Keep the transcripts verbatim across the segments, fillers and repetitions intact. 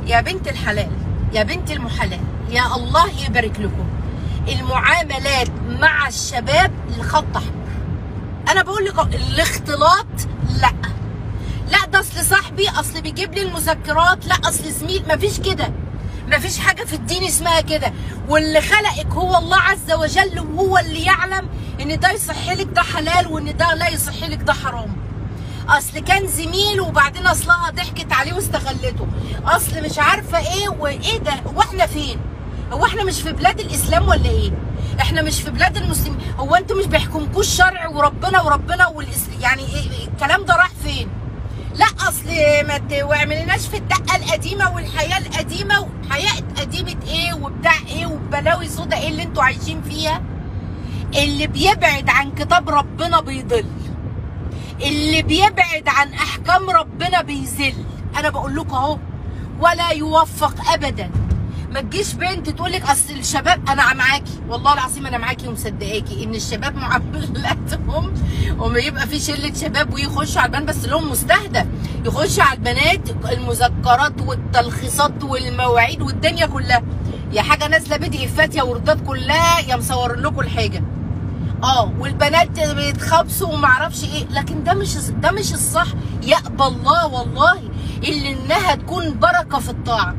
يا بنت الحلال، يا بنت المحلال، يا الله يبارك لكم. المعاملات مع الشباب الخط احمر. انا بقول لك الاختلاط لا لا، ده اصل صاحبي، اصل بيجيب لي المذكرات، لا اصل زميل، مفيش كده، مفيش حاجه في الدين اسمها كده. واللي خلقك هو الله عز وجل، وهو اللي يعلم ان ده يصح لك ده حلال وان ده لا يصح لك ده حرام. اصل كان زميل وبعدين اصلها ضحكت عليه واستغلته، اصل مش عارفه ايه وايه ده. هو احنا فين؟ هو احنا مش في بلاد الاسلام ولا ايه؟ احنا مش في بلاد المسلمين؟ هو انتوا مش بيحكمكوش شرع وربنا وربنا والاسلام؟ يعني إيه الكلام ده راح فين؟ لا اصل ما تعملناش في الدقه القديمه والحياه القديمه، وحياه قديمه ايه وبتاع ايه وبلاوي سودا ايه اللي انتوا عايشين فيها. اللي بيبعد عن كتاب ربنا بيضل، اللي بيبعد عن احكام ربنا بيذل. انا بقول لكم اهو، ولا يوفق ابدا. ما تجيش بنت تقول لك اصل الشباب، انا معاكي والله العظيم، انا معاكي ومصدقاكي ان الشباب معاملاتهم، وما يبقى في شله شباب ويخشوا على البنات بس لهم مستهدف، يخشوا على البنات المذكرات والتلخيصات والمواعيد والدنيا كلها، يا حاجه نازله بدي افات يا وردات كلها، يا مصور لكم الحاجه. اه والبنات بيتخبصوا وما اعرفش ايه، لكن ده مش ده مش الصح. يقبل الله والله الا انها تكون بركه في الطاعه.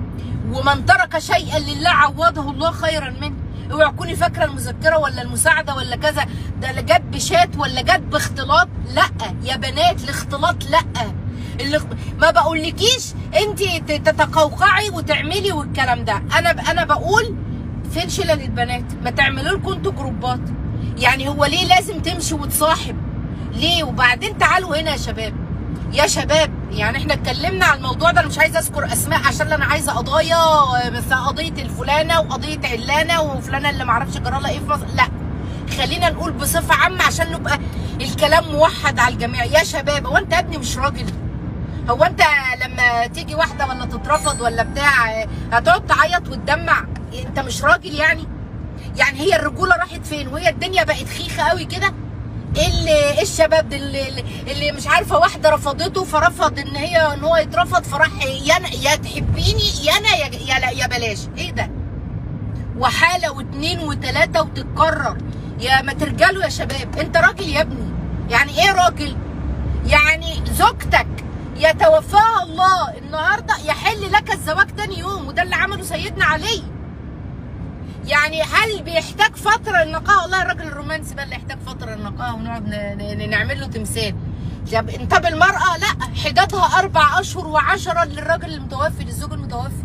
ومن ترك شيئا لله عوضه الله خيرا منه. اوعي تكوني فاكره المذكره ولا المساعده ولا كذا ده اللي جت بشات ولا جت باختلاط، لا يا بنات الاختلاط لا. اللي ما بقولكيش انت تتقوقعي وتعملي والكلام ده، انا انا بقول فين شلل البنات؟ ما تعملوا لكم انتوا جروبات. يعني هو ليه لازم تمشي وتصاحب؟ ليه؟ وبعدين تعالوا هنا يا شباب، يا شباب يعني احنا اتكلمنا على الموضوع ده، انا مش عايزه اذكر اسماء عشان انا عايزه قضايا، بس قضيه الفلانه وقضيه علانه وفلانه اللي معرفش جرى لها ايه في مصر، لا خلينا نقول بصفه عامه عشان نبقى الكلام موحد على الجميع. يا شباب هو انت يا ابني مش راجل؟ هو انت لما تيجي واحده ولا تترفض ولا بتاع هتقعد تعيط وتدمع؟ انت مش راجل يعني؟ يعني هي الرجوله راحت فين وهي الدنيا بقت خيخه قوي كده؟ اللي الشباب اللي, اللي مش عارفه واحده رفضته فرفض ان هي ان هو يترفض فراح يا يا تحبيني يا انا يا يا, يا بلاش. ايه ده؟ وحاله واثنين وثلاثه وتتكرر. يا ما ترجلوا يا شباب، انت راجل يا ابني؟ يعني ايه راجل؟ يعني زوجتك يتوفاها الله النهارده يحل لك الزواج تاني يوم، وده اللي عمله سيدنا علي. يعني هل بيحتاج فتره النقاهه؟ والله الراجل الرومانسي بقى اللي يحتاج فتره النقاهه ونقعد نعمل له تمثال. طب المراه لا، حدادها اربع اشهر وعشره للراجل المتوفي، للزوج المتوفي.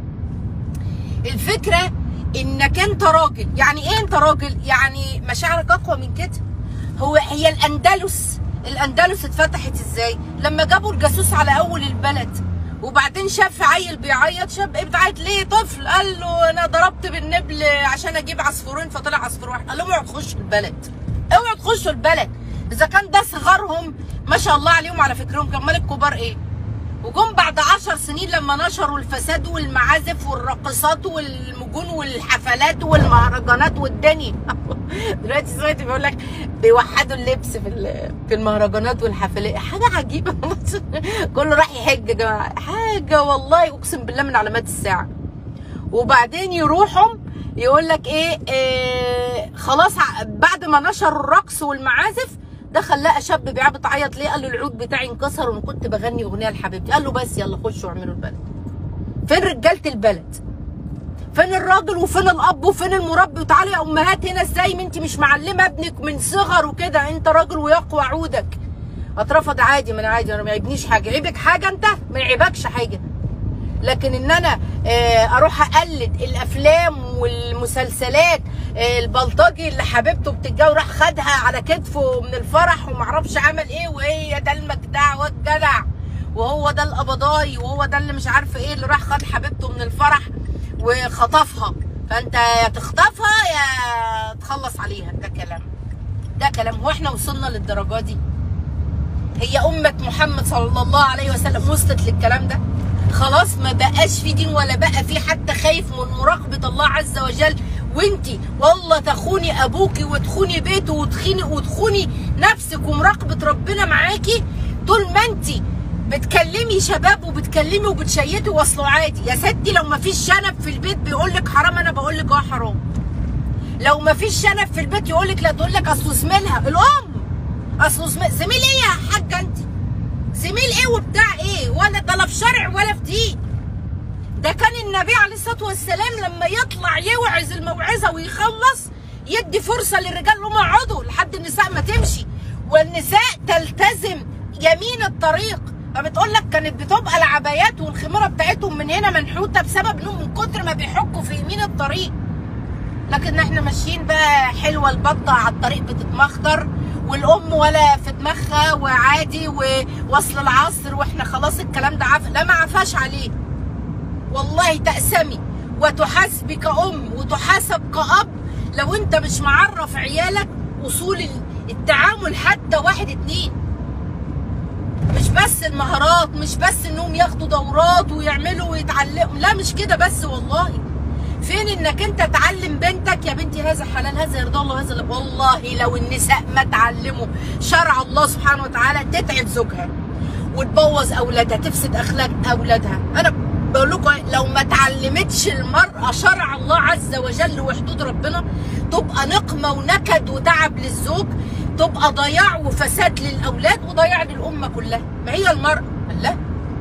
الفكره انك انت راجل. يعني ايه انت راجل؟ يعني مشاعرك اقوى من كده. هو هي الاندلس الاندلس اتفتحت ازاي؟ لما جابوا الجاسوس على اول البلد وبعدين شاف عيل بيعيط، شاب بتعيط ليه؟ طفل. قال له انا ضربت بالنبل عشان اجيب عصفورين فطلع عصفور واحد. قال لهم اوعوا تخشوا البلد، اوعوا تخشوا البلد. اذا كان ده صغارهم ما شاء الله عليهم على فكرهم، كان مال الكبار ايه؟ وجم بعد عشر سنين لما نشروا الفساد والمعازف والراقصات والمجون والحفلات والمهرجانات والدنيا. دلوقتي سمعت بيقول لك بيوحدوا اللبس في في المهرجانات والحفلات، حاجه عجيبه. كله راح يحج يا جماعه، حاجه والله اقسم بالله من علامات الساعه. وبعدين يروحوا يقول لك ايه, إيه خلاص بعد ما نشروا الرقص والمعازف دخل لقى شاب بيعيط بتعيط ليه؟ قال له العود بتاعي انكسر وانا كنت بغني اغنيه لحبيبتي. قال له بس يلا خشوا اعملوا البلد. فين رجاله البلد؟ فين الراجل وفين الاب وفين المربي؟ وتعالوا يا امهات هنا ازاي ما انت مش معلمه ابنك من صغر وكده؟ انت راجل ويقوى عودك. اترفض عادي، ما انا عادي، انا ما يعيبنيش حاجه. عيبك حاجه انت؟ ما يعيبكش حاجه. لكن ان انا اروح اقلد الافلام والمسلسلات، البلطجي اللي حبيبته بتتجوز راح خدها على كتفه من الفرح ومعرفش عمل ايه، وهي ده المجدع والجدع وهو ده القبضاي وهو ده اللي مش عارفه ايه اللي راح خد حبيبته من الفرح وخطفها، فانت يا تخطفها يا تخلص عليها. ده كلام ده كلام هو احنا وصلنا للدرجه دي؟ هي امه محمد صلى الله عليه وسلم وصلت للكلام ده؟ خلاص ما بقاش في دين ولا بقى في حتى خايف من مراقبه الله عز وجل. وانتي والله تخوني ابوكي وتخوني بيته وتخوني وتخوني نفسك ومراقبه ربنا معاكي طول ما انتي بتكلمي شباب وبتكلمي وبتشيتي واصله عادي يا ستي. لو ما فيش شنب في البيت بيقول لك حرام، انا بقول لك اه حرام. لو ما فيش شنب في البيت يقول لك لا، تقول لك اصله زميلها الام، اصله زميل. زميل ايه يا حاجه انت؟ زميل ايه وبتاع ايه؟ ولا ده لا في شرع ولا في دين. ده كان النبي عليه الصلاه والسلام لما يطلع يوعظ الموعظه ويخلص يدي فرصه للرجال انهم يقعدوا لحد النساء ما تمشي، والنساء تلتزم يمين الطريق. فبتقول لك كانت بتبقى العبايات والخماره بتاعتهم من هنا منحوته بسبب انهم من كتر ما بيحكوا في يمين الطريق. لكن احنا ماشيين بقى حلوه البطه على الطريق بتتمخضر، والام ولا في دماغها وعادي ووصل العصر واحنا خلاص الكلام ده عف... لا ما عفاش عليه. والله تأسمي وتحاسبي كأم وتحاسب كأب لو انت مش معرف عيالك اصول التعامل حتى واحد اتنين. مش بس المهارات، مش بس انهم ياخدوا دورات ويعملوا ويتعلموا، لا مش كده بس. والله فين انك انت تعلم بنتك يا بنتي هذا حلال هذا يرضى الله هذا. والله لو النساء ما تعلموا شرع الله سبحانه وتعالى تتعب زوجها وتبوظ اولادها، تفسد اخلاق اولادها. انا بقول لكم لو ما تعلمتش المرأة شرع الله عز وجل وحدود ربنا تبقى نقمة ونكد وتعب للزوج، تبقى ضياع وفساد للأولاد وضياع للأمة كلها. ما هي المرأة لا،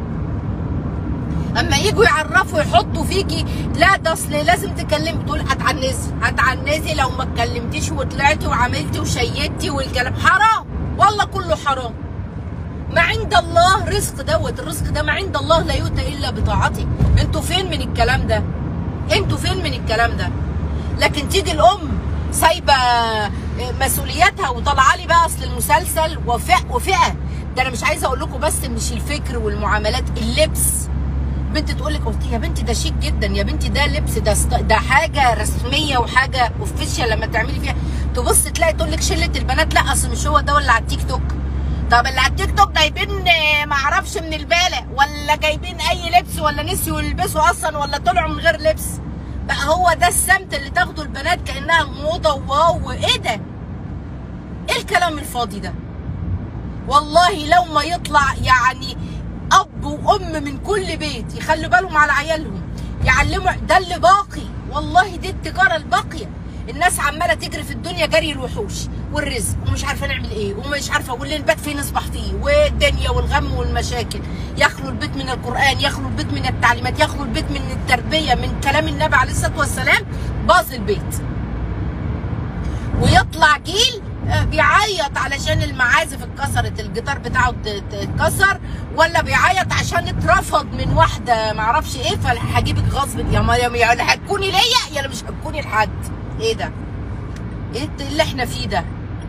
أما يجوا يعرفوا يحطوا فيكي لا ده أصل لازم تكلمي، تقول هتعنزي هتعنزي لو ما اتكلمتيش وطلعتي وعملتي وشيدتي والكلام حرام. والله كله حرام. ما عند الله رزق دوت، الرزق ده ما عند الله لا يؤتى الا بطاعته. انتوا فين من الكلام ده؟ انتوا فين من الكلام ده؟ لكن تيجي الام سايبه مسؤولياتها وطالعه لي بقى اصل المسلسل وفئه وفئه. ده انا مش عايزه اقول لكم بس مش الفكر والمعاملات، اللبس. بنت تقول لك قلت يا بنتي ده شيك جدا، يا بنتي ده لبس، ده ده حاجه رسميه وحاجه اوفيشال لما تعملي فيها. تبص تلاقي تقول لك شله البنات لا اصل مش هو ده اللي على التيك توك. طب اللي على التيك توك جايبين معرفش من البالة ولا جايبين اي لبس ولا نسيوا يلبسوا اصلا ولا طلعوا من غير لبس. بقى هو ده السمت اللي تاخده البنات كانها موضه وواو. ايه ده؟ ايه الكلام الفاضي ده؟ والله لو ما يطلع يعني اب وام من كل بيت يخلوا بالهم على عيالهم، يعلموا، ده اللي باقي. والله دي التجاره الباقيه. الناس عماله تجري في الدنيا جري الوحوش والرزق ومش عارفه نعمل ايه ومش عارفه، واللي نبات فيه نصبح فيه، والدنيا والغم والمشاكل. يخلو البيت من القران، يخلو البيت من التعليمات، يخلو البيت من التربيه، من كلام النبي عليه الصلاه والسلام. باظ البيت. ويطلع جيل بيعيط علشان المعازف اتكسرت، الجيتار بتاعه اتكسر، ولا بيعيط عشان اترفض من واحده معرفش ايه فهجيبك غصب. يا ما يا اللي هتكوني ليا يا اللي مش هتكوني لحد. ايه ده؟ ايه اللي احنا فيه ده؟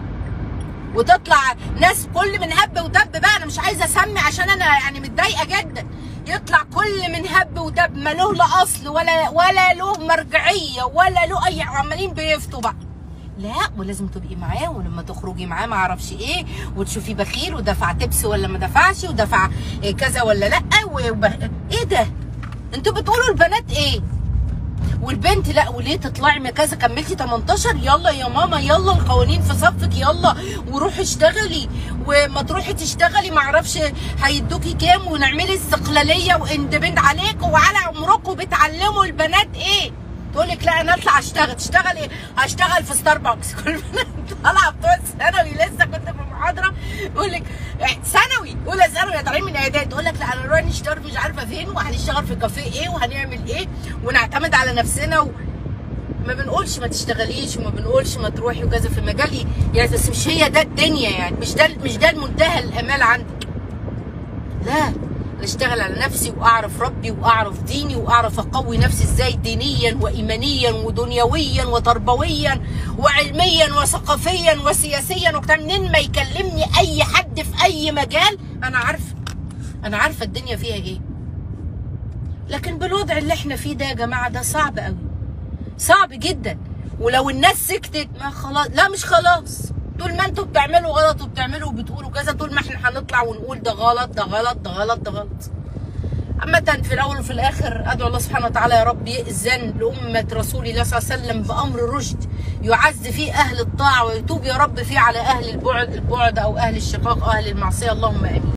وتطلع ناس كل من هب ودب بقى، انا مش عايزه اسمي عشان انا يعني متضايقه جدا. يطلع كل من هب ودب ما له لا اصل ولا ولا له مرجعيه ولا له اي، عمالين بيفتوا بقى. لا ولازم تبقي معاه، ولما تخرجي معاه ما اعرفش ايه، وتشوفي بخيل ودفع تبس ولا ما دفعش، ودفع كذا ولا لا. وبه... ايه ده؟ انتوا بتقولوا البنات ايه؟ والبنت لا وليه تطلعي من كذا كملتي تمنتاشر يلا يا ماما يلا القوانين في صفك يلا وروحي اشتغلي، وما تروحي تشتغلي ما اعرفش هيدوكي كام، ونعملي استقلاليه واندبند عليك وعلى عمركم. بتعلموا البنات ايه؟ تقول لك لا انا اطلع اشتغل. تشتغل ايه؟ هشتغل في ستاربكس. كل البنات طالعه بتوع ثانوي، لسه كنت في محاضره يقول لك ثانوي اولى ثانوي طالعين من اعدادي، تقول لك لا انا نروح نشتغل مش عارفه فين، وهنشتغل في كافيه ايه، وهنعمل ايه، ونعتمد على نفسنا. و... ما بنقولش ما تشتغليش وما بنقولش ما تروحي وكذا في مجال يعني، بس مش هي ده الدنيا يعني، مش ده مش ده المنتهى الامال عندك. لا اشتغل على نفسي واعرف ربي واعرف ديني واعرف اقوي نفسي ازاي دينيا وايمانيا ودنيويا وتربويا وعلميا وثقافيا وسياسيا وبتاع. منين ما يكلمني اي حد في اي مجال انا عارفه، انا عارفه الدنيا فيها ايه. لكن بالوضع اللي احنا فيه ده يا جماعه ده صعب قوي، صعب جدا. ولو الناس سكتت ما خلاص، لا مش خلاص، طول ما انتوا بتعملوا غلط وبتعملوا وبتقولوا كذا، طول ما احنا هنطلع ونقول ده غلط ده غلط ده غلط ده غلط. عامة في الاول وفي الاخر ادعو الله سبحانه وتعالى يا رب يأذن لأمة رسول الله صلى الله عليه وسلم بأمر رشد يعز فيه اهل الطاعة، ويتوب يا رب فيه على اهل البعد البعد او اهل الشقاق او اهل المعصية، اللهم امين.